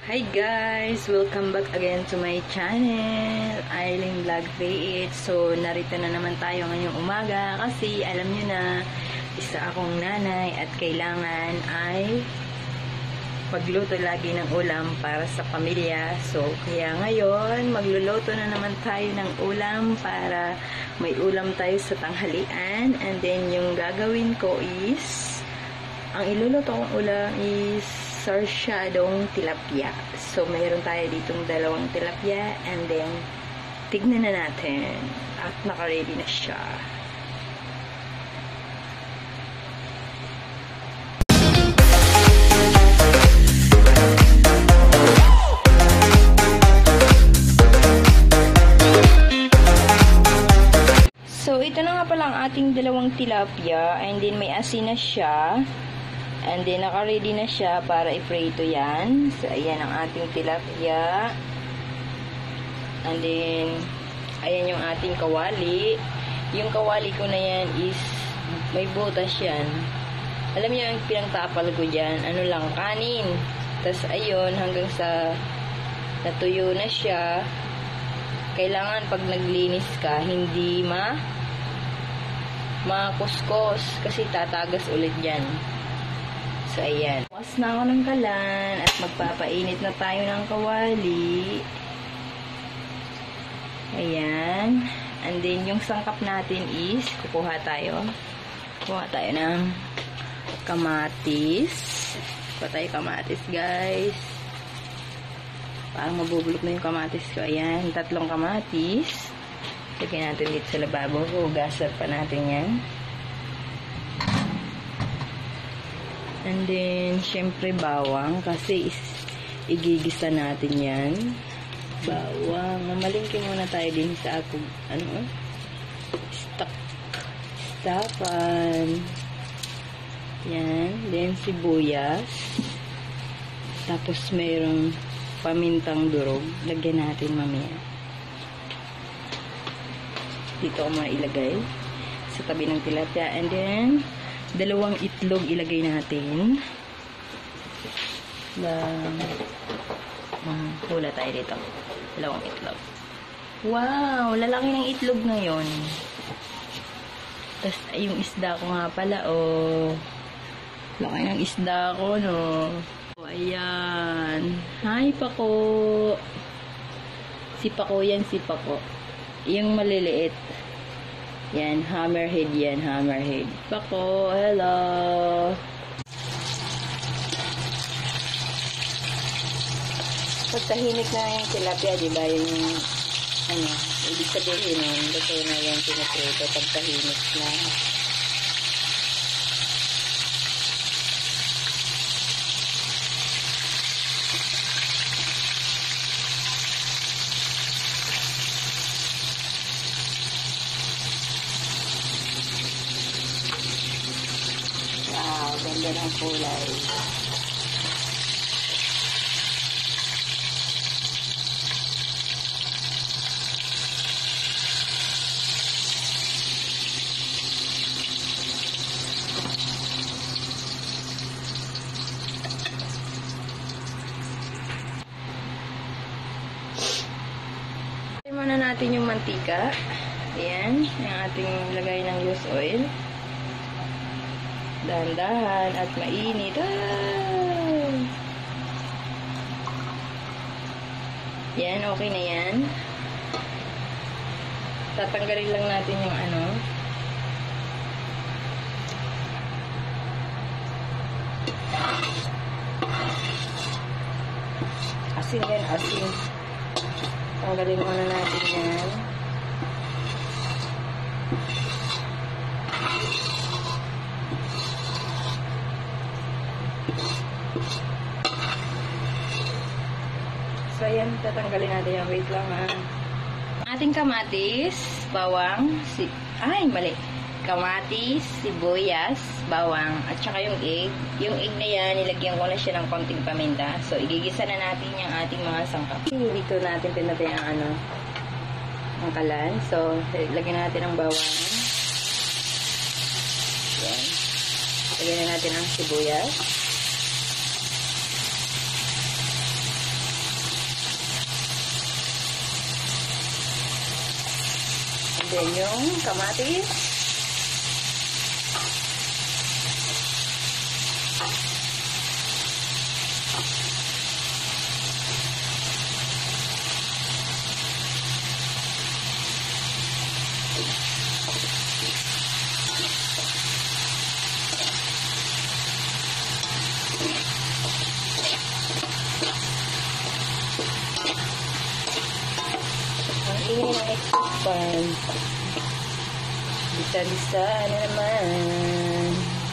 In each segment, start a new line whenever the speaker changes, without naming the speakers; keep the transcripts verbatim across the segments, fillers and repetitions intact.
Hi guys! Welcome back again to my channel, Aileen Vlog V eight. So, narito na naman tayo ngayong umaga kasi alam nyo na, isa akong nanay at kailangan ay pagluto lagi ng ulam para sa pamilya. So, kaya ngayon, magluluto na naman tayo ng ulam para may ulam tayo sa tanghalian. And then, yung gagawin ko is, ang iluluto kong ulam is sarsyadong tilapia. So, mayroon tayo ditong dalawang tilapia and then, tignan na natin at naka-ready na siya. So, ito na nga pala ang ating dalawang tilapia and then may asin na siya. And then, naka-ready na siya para i-prito yan. So, ayan ang ating tilapia. And then, ayan yung ating kawali. Yung kawali ko na yan is, may butas yan. Alam niyo yung pinagtapal ko dyan, ano lang, kanin. Tapos, ayun, hanggang sa natuyo na siya. Kailangan pag naglinis ka, hindi ma makuskos kasi tatagas ulit yan. So, ayan. Bukas na ako ng kalan at magpapainit na tayo ng kawali. Ayan. And then, yung sangkap natin is, kukuha tayo. Kukuha tayo ng kamatis. Kukuha tayo kamatis, guys. Parang mabubulok na yung kamatis ko. Ayan. Tatlong kamatis. Lagyan natin dito sa lababo. Hugasan pa natin yan. And then, syempre bawang kasi is, igigisa natin yan. Bawang. Mamalingkin muna tayo din sa akong, ano, stock, stockan. Yan. Then, sibuyas. Tapos, mayroong pamintang durog. Lagyan natin mamaya. Dito ko muna ilagay sa tabi ng tilapia. And then, dalawang itlog ilagay natin. Lang. Um, hula tayo dito. Dalawang itlog. Wow! Lalaki ng itlog ngayon. Tapos, yung isda ko nga pala, oh. Laki ng isda ko, no? Oh, ayan. Hi, Pako! Si Pako yan, si Pako. Yung maliliit. Yan, hammerhead yan, hammerhead. Pako, hello! Pag tahimik na yung tilapia, diba, yung, ano, ibig sabihin nun, kasi na yung pinaprito, pag tahimik na. Ganda ng kulay. Lagyan muna natin yung mantika. Ayan, yung ating lagay ng loose oil. Dahan-dahan at mainit. Ah! Yan, okay na yan. Tatanggalin lang natin yung ano. Asin din, asin. Tanggalin muna natin yan. So, ayan, tatanggalin natin yung wait lang, ha. Ating kamatis, bawang, si ay, mali. Kamatis, sibuyas, bawang, at saka yung egg. Yung egg na yan, nilagyan ko na siya ng konting paminta. So, igigisa na natin yung ating mga sangkap. Dito natin pinatay ang ano, ang kalan. So, lagyan natin ang bawang. Yan. Lagyan na natin ang sibuyas. natin yung kamatis. Ingay ng exhaust fan. Bisa-bisa na naman.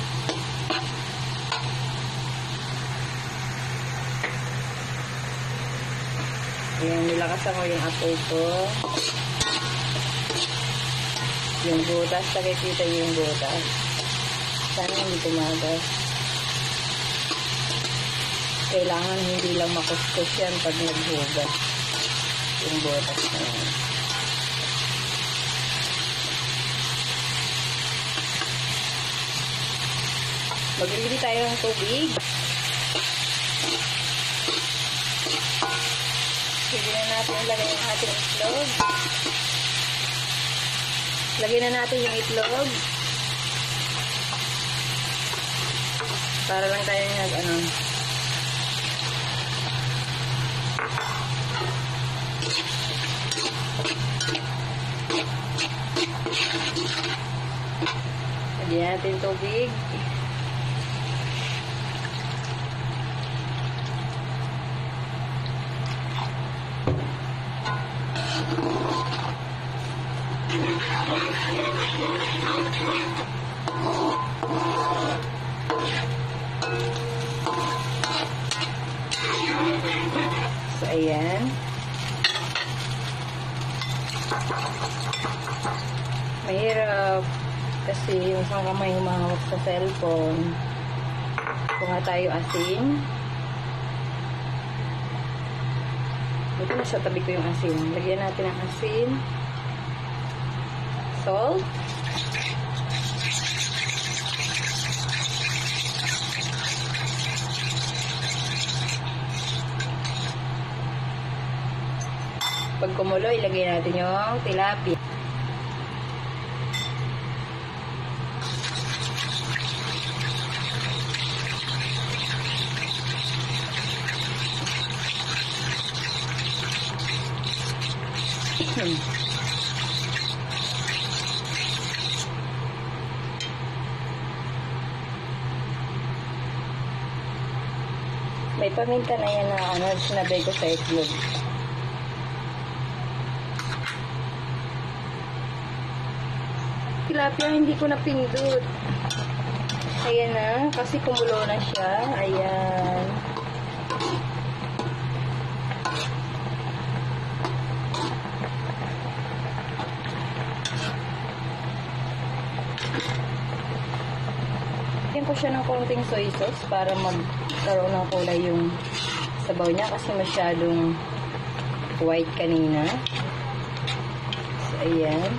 Ayan, nilakasan ko yung apoy ko. Yung butas, nakikita yung butas. Sana hindi tumagas. Kailangan hindi lang makuskus yan pag naghugas. Yung butas na yan. Mag-ready tayo ng tubig. Pwede na natin ilagay yung ating itlog. Lagyan na natin yung itlog. Para lang tayo nag ano. Lagyan natin tubig. So, ayan. Mahirap kasi yung isang kamay humahawak sa cellphone. Kuha tayo asin. Ito na sa tabi ko yung asin. Lagyan natin ang asin. Salt. Pag kumulo, ilagay natin yung tilapia. May paminta na yan na ano, sinabay ko sa itlog. Tilapia, hindi ko napindot. Ayan na, kasi kumulo na siya. Ayan. Lagyan ko siya ng konting soy sauce para magkaroon ng kulay yung sabaw niya kasi masyadong white kanina. So, ayan.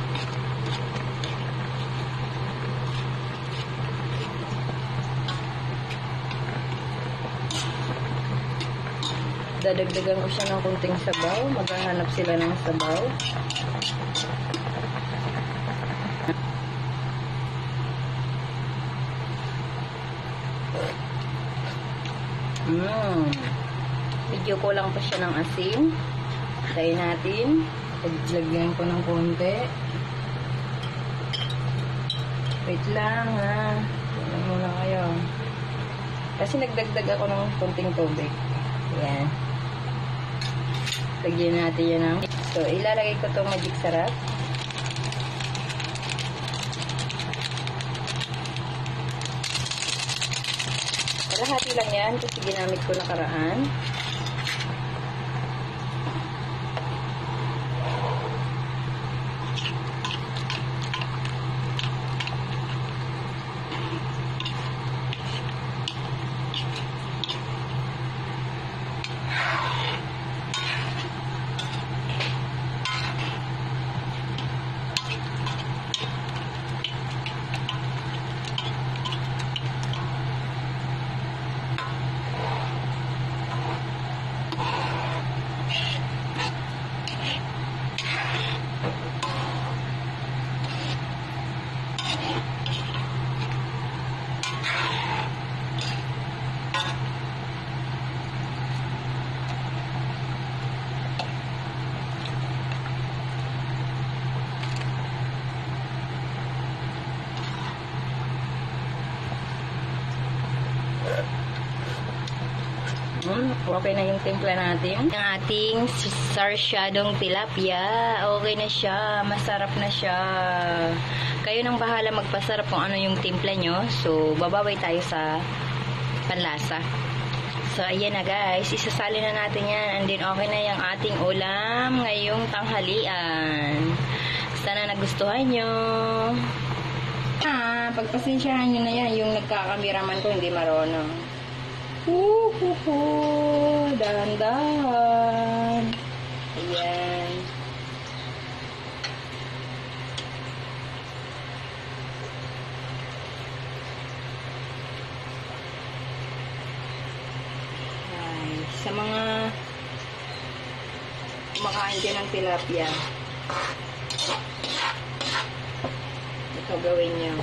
Dadagdagan ko siya ng konting sabaw. Maghahanap sila ng sabaw. Mmm. Medyo kulang pa siya ng asin. Tayo natin. Lagyan ko ng konti. Wait lang ha. Tignan muna kayo. Kasi nagdagdag ako ng konting tubig. Ayan. Lagyan natin yan ng... So, ilalagay ko itong magic sarap. Kalahati lang yan kasi ginamit ko nakaraan. Okay na yung timpla natin. Yung ating sarsyadong tilapia. Okay na siya. Masarap na siya. Kayo nang bahala magpasarap kung ano yung timpla nyo. So, babaway tayo sa panlasa. So, ayan na guys. Isasali na natin yan. And then, okay na yung ating ulam ngayong tanghalian. Sana nagustuhan nyo. Ah, pagpasensyahan nyo na yan. Yung nagkakameraman ko hindi marunong. Huhuhu. Dahan-dahan. Ayan. Ay, sa mga kumakain dyan ng tilapia, ito gawin nyo.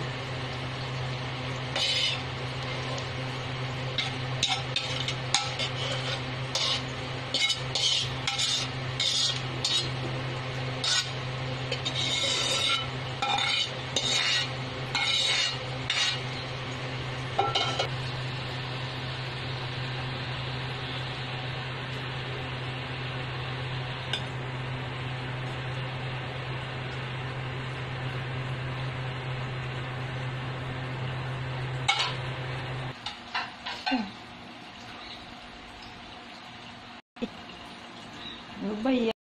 Ano ba yan?